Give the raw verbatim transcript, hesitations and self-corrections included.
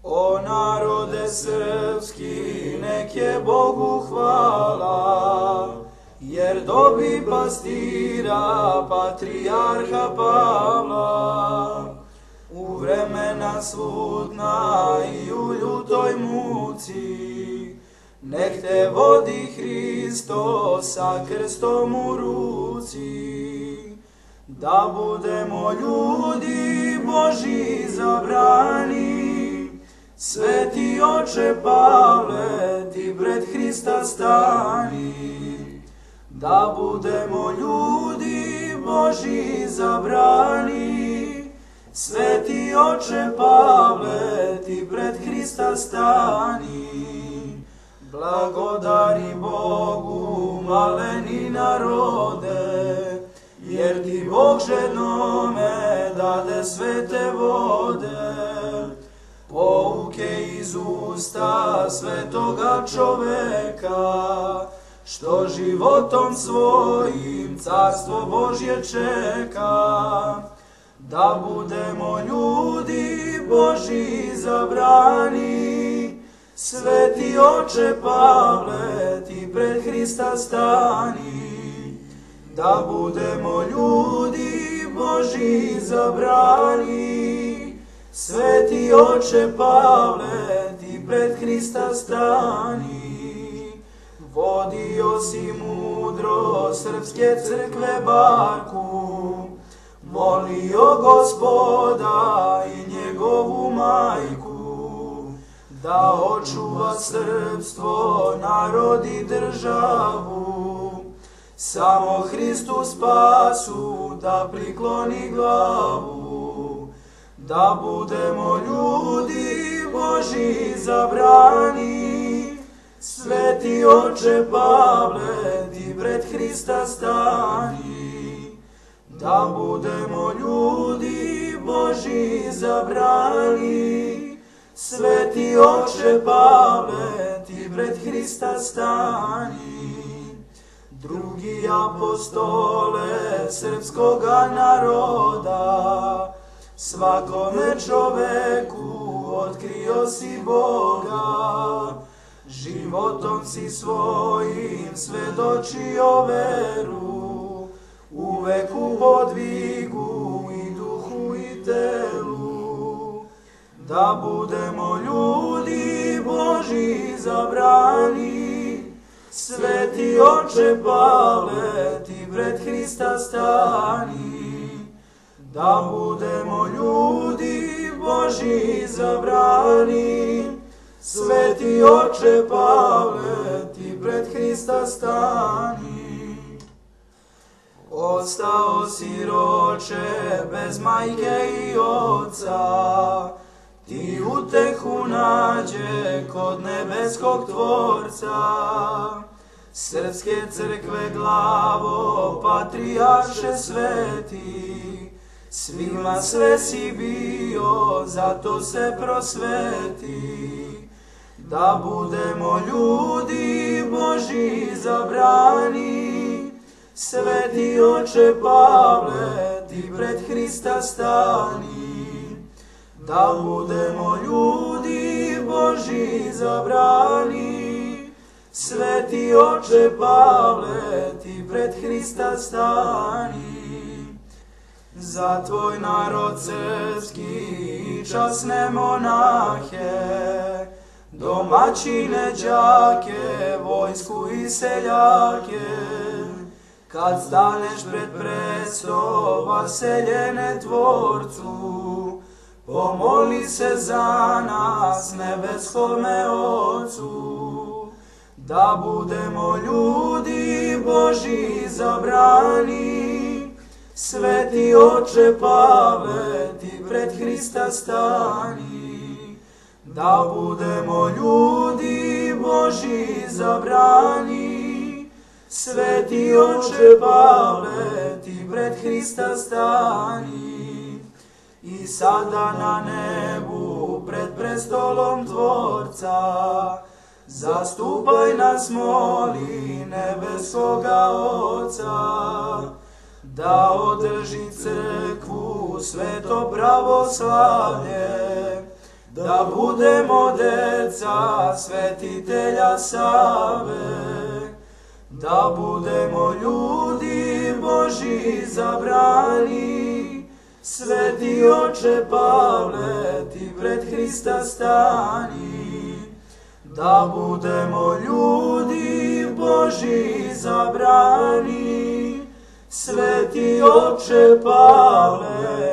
O narode srpski, nek je Bogu hvala, jer dobi pastira patrijarha Pavla. U vremena smutna i u ljutoj muci, nek te vodi Hristo sa krstom u ruci. Da budemo ljudi Božji zabrani, Sveti oče Pavle, ti pred Hrista stani. Da budemo ljudi Božji zabrani, Sveti oče Pavle, ti pred Hrista stani. Blagodari Bogu, maleni narode, jer ti Bog žednome dade svete vode. Pouke iz usta svetoga čoveka, što životom svojim carstvo Božje čeka. Da budemo ljudi Božji zabrani, Sveti oče Pavle, ti pred Hrista stani. Da budemo ljudi Božji zabrani, Sveti oče Pavle, ti pred Hrista stani. Vodio si mudro srpske crkve barku, molio Gospoda i njegovu majku, da očuva srpstvo, narod i državu. Samo Hristu spasu da prikloni glavu. Da budemo ljudi Božji zabrani, Sveti oče Pavle, ti pred Hrista stani. Da budemo ljudi Božji zabrani, Sveti oče Pavle, ti pred Hrista stani. Drugi apostole srpskoga naroda, svakome čoveku otkrio si Boga. Životom si svojim svedočio veru, uvek u podvigu i duhu i telu. Da budemo ljudi Božji zabrani, Sveti oče Pavle, ti pred Hrista stani. Da budemo ljudi Božji zabrani, Sveti oče Pavle, ti pred Hrista stani. Ostao siroče bez majke i oca, ti utehu nađe kod nebeskog Tvorca. Srpske crkve glavo, patrijarše sveti, svima sve si bio, zato se prosveti. Da budemo ljudi Božji zabrani, Sveti oče Pavle, ti pred Hrista stani. Da budemo ljudi Božji zabrani, Sveti oče Pavle, ti pred Hrista stani. Za tvoj narod srpski i časne monahe, domaćine, đake, vojsku i seljake. Kad staneš pred presto vaseljene Tvorcu, pomoli se za nas nebeskome Otcu. Da budemo ljudi Božji zabrani, Sveti oče Pavle, ti pred Hrista stani. Da budemo ljudi Božji zabrani, Sveti oče Pavle, ti pred Hrista stani. I sada na nebu pred prestolom Tvorca, zastupaj nas, moli, nebeskoga Oca. Da održi crkvu sveto pravoslavlje, da budemo deca svetitelja Save, da budemo ljudi Božji zabrani. Sveti oče Pavle, ti pred Hrista stani, da budemo ljudi Božji zabrani. Sveti oče Pavle,